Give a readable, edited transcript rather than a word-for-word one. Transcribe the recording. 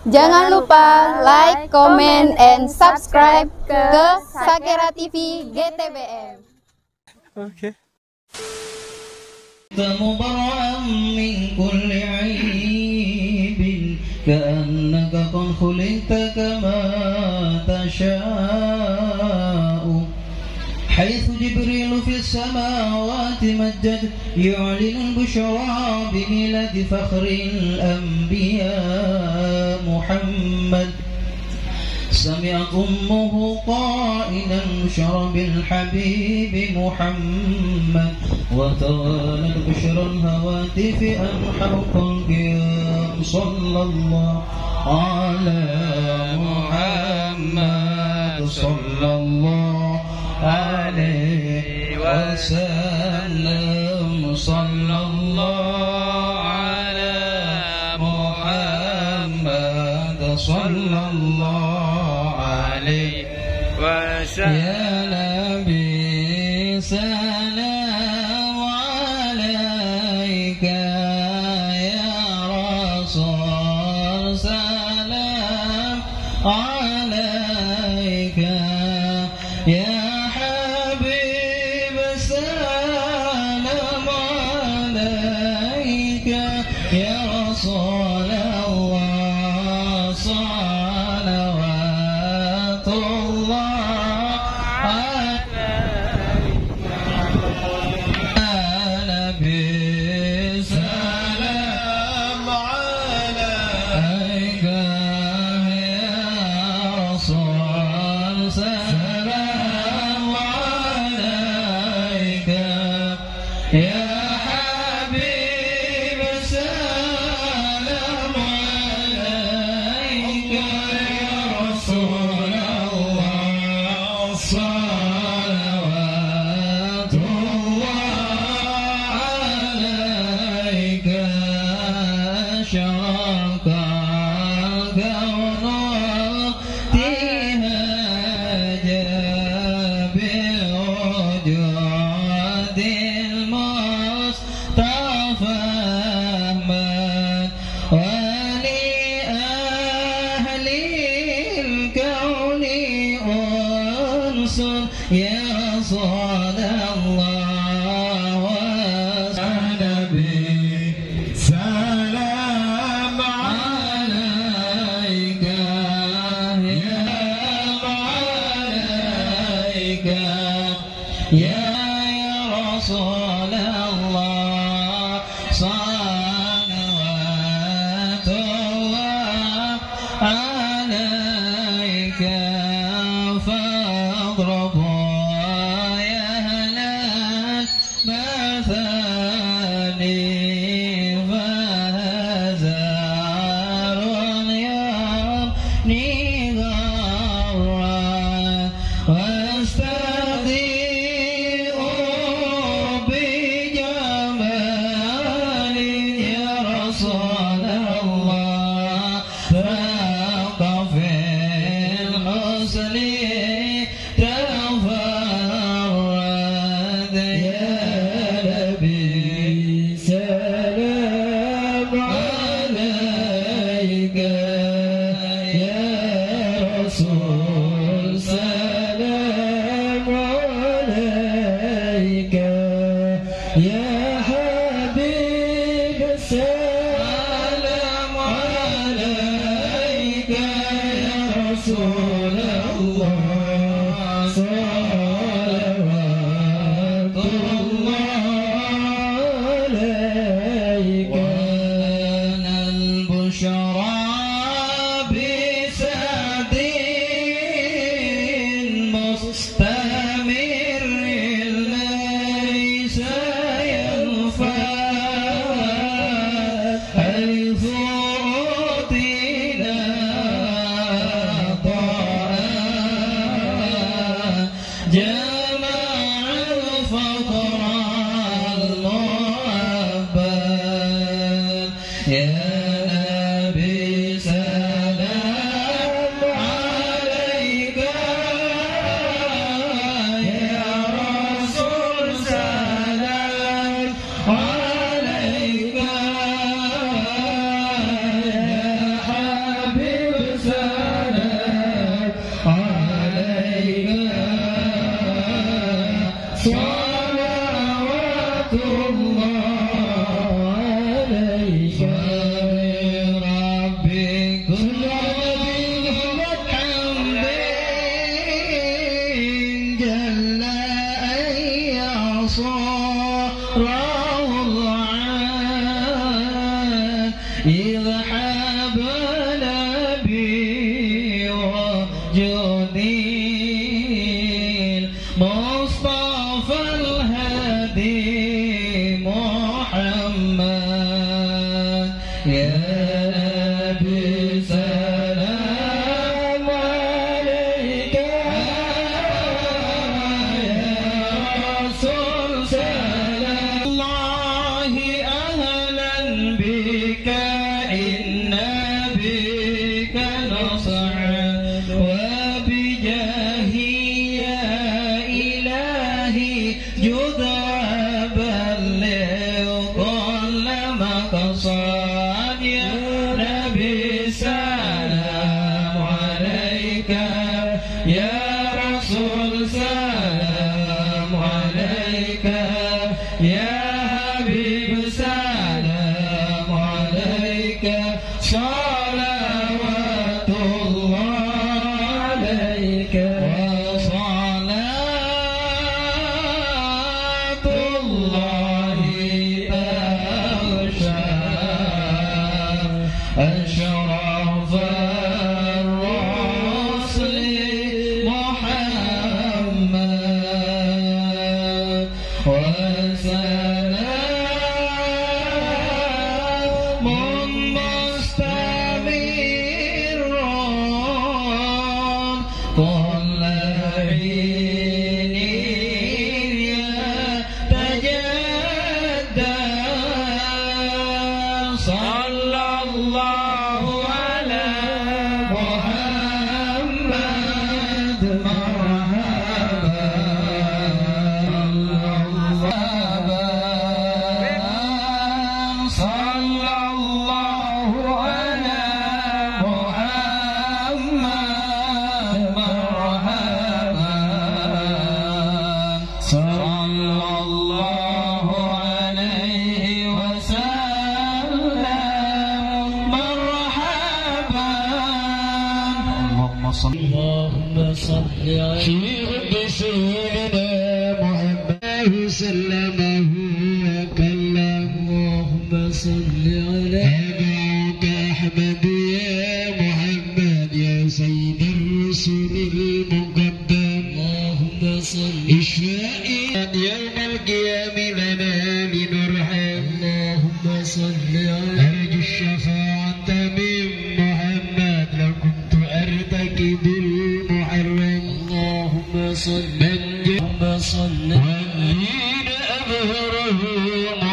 Jangan lupa like, comment, and subscribe ke Sakera TV GTBM. Oke. مبرأ من كل عيب كأنك قد خلقت كما تشاء حيث جبريل في السماوات مجد يعلن البشرى بميلاد فخر الأنبياء محمد سمعت أمه قائلا بشرى بالحبيب محمد وتوالت بشرى الهواتف أنحى القلب صلى الله على محمد صلى الله عليه وسلم صلى الله على محمد صلى الله عليه وسلم يا نبي سلام عليك يا رسول سلام عليك يا حبيب سلام عليك يا رسول الله صلوات الله عليك يا نبي سلام عليك يا رسول سلام عليك يا حبيب سلام عليك يا رسول الله صلوات الله عليك شرك الكون تهاج بوجود المصطفى أحمد ولأهل الكون أنس يا رسول الله والنبي سلام عليك يا عليك يا رسول الله صلوات الله عليك فاضربوا يا هلا مثاني فهزار يرني ضرا واستضيء بجمال يا رسول الله فاق في الحسن تفرد يا نبي سلام عليك يا رسول سلام عليك يا حبيب سلام عليك يا رسول الله صلوات الله عليك أنا البشرى بسعد مستمر ليس ينفع حيث أوتينا طاعة جمع الفقر المعبد يا نبي سلام عليك يا رسول سلام عليك يا حبيب اللهم صل على سيدنا محمد سلمه وكلم. اللهم صل على أبوك أحمد يا محمد يا سيد الرسل المقدم. اللهم صل إشفائي يوم القيام لنا لنرحم. اللهم صل على أرجو الشفاعة من محمد لكنت أرتكب المحرم. اللهم صل والذين أظهره